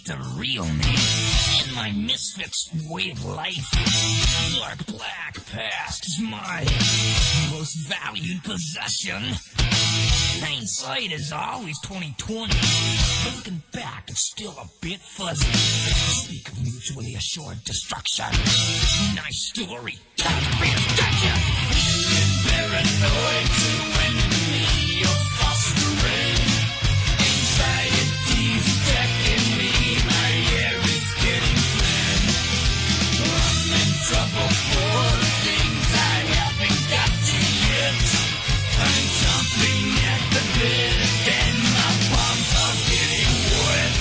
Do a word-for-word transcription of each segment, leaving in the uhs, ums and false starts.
ain't the real me. In my misfits way of life, dark black past is my most valued possession. Hindsight is always twenty twenty. Looking back, it's still a bit fuzzy. Speak of mutually assured destruction. Nice story. Can't be attention. Paranoid to enemy of fostering. Anxiety's attacking me. My air is getting thin. I'm in trouble for things I haven't got to yet. I'm jumping at the bit and my palms are getting wet.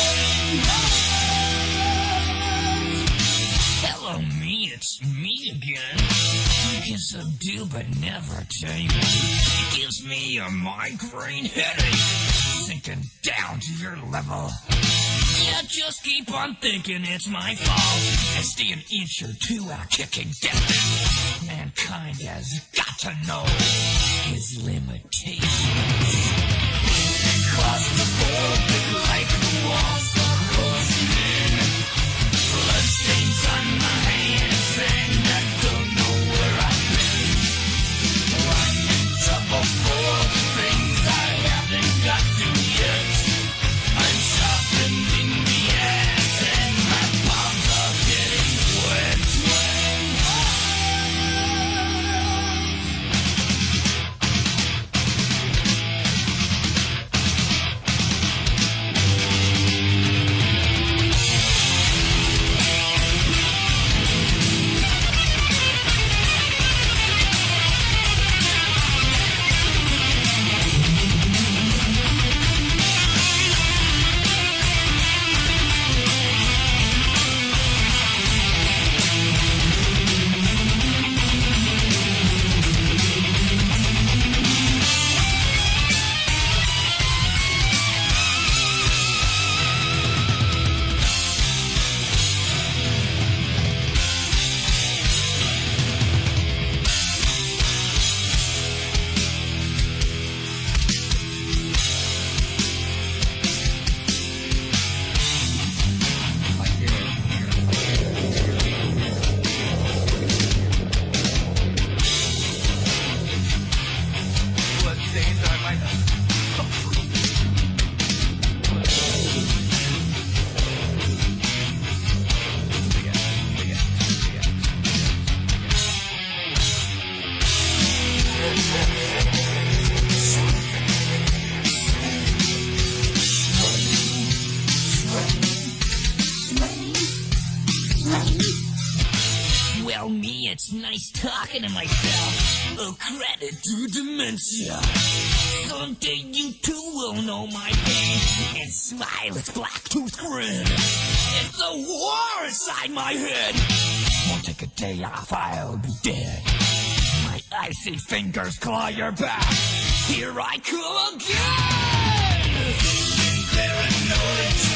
Hello me, it's me again. Can subdue but never tame. It gives me a migraine headache, sinking down to your level. Yeah, just keep on thinking it's my fault. I stay an inch or two out kicking death. Mankind has got to know his limitations. Claustrophobic like the walls are closing in. Bloodstains on my hands and I don't know where I've been. I'm in trouble for things I haven't got to yet. I'm sharpening the ass and my palms are getting wet. Well, me, it's nice talking to myself. A credit to dementia. Someday you too will know my pain and smile its black-toothed grin. It's the war inside my head. Won't take a day off, I'll be dead. My icy fingers claw your back. Here I come again. Paranoid.